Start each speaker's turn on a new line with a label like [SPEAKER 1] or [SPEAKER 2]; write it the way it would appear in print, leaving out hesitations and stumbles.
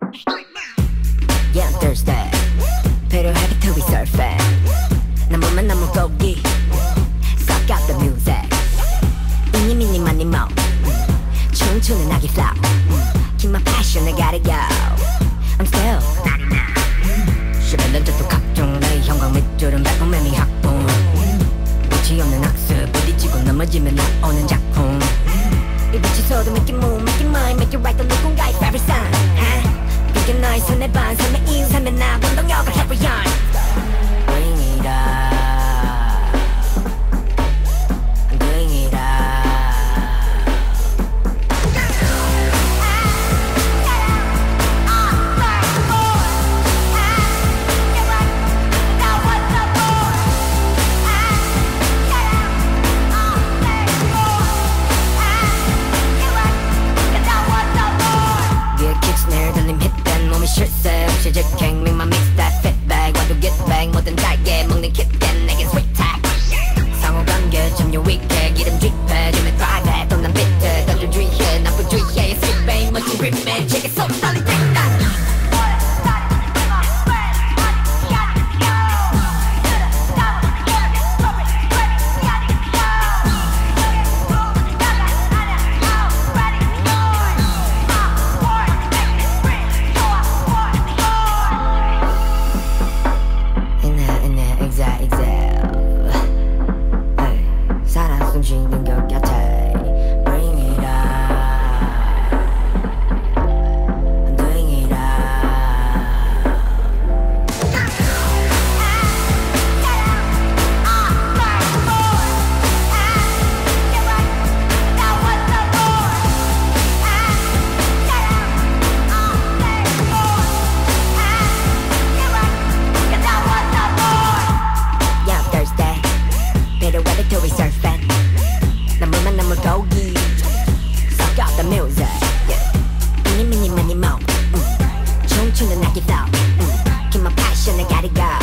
[SPEAKER 1] Yeah, I'm thirsty. 필요하게 to be surfing. 난 보면 너무 고기. Suck out the music. 이니 미니 마니 모. 춤추는 아기 flow. Keep my passion, I gotta go. I'm still 11년 전도 각종 나의 형광 밑줄은 발광매미 학봉. 끝이 없는 학습 부딪히고 넘어지면 나오는 작품. 이 빛이 서도 make it move, make it mine, make it right. 또 누군가의 favorite sign. 그게 너의 손에 반 삶의 이유 삶의 나 원동력을 carry on. Bring it up, bring it up. 실세 실직 갱 make my mix that fit bag want to get bang 뭐든 달게 먹는 kitchen 내겐 sweet tag 상호관계 점유 위계 기름 쥐패 지면 drive 또 난 비트 던져 주의해 나쁜 주의해 sweet bang 멋진 립맨 제게 속 떨린 땡다. To be surfing. 난 물만 남을 고기. Suck out the music. Yeah. 이니 미니 마니 모. 춤추는 아기 flow. Keep my passion, I gotta go.